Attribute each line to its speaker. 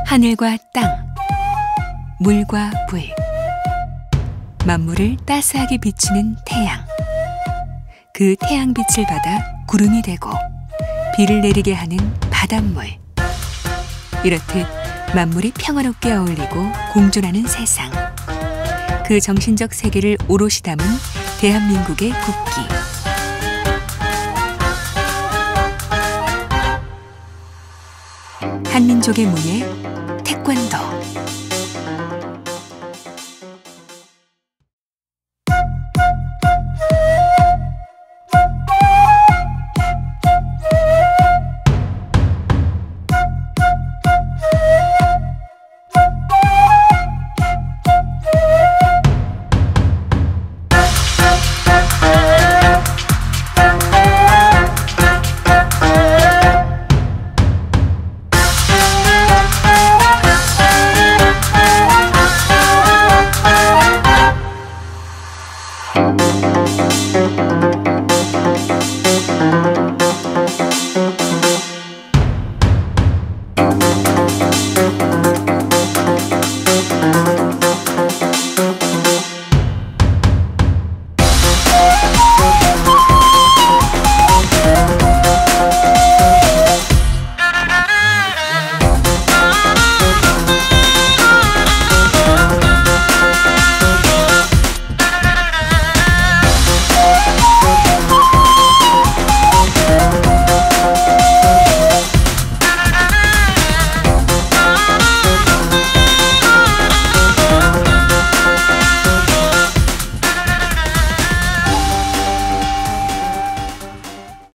Speaker 1: 하늘과 땅, 물과 불, 만물을 따스하게 비추는 태양. 그 태양빛을 받아 구름이 되고 비를 내리게 하는 바닷물. 이렇듯 만물이 평화롭게 어울리고 공존하는 세상. 그 정신적 세계를 오롯이 담은 대한민국의 국기. 한민족의 문예 태권도.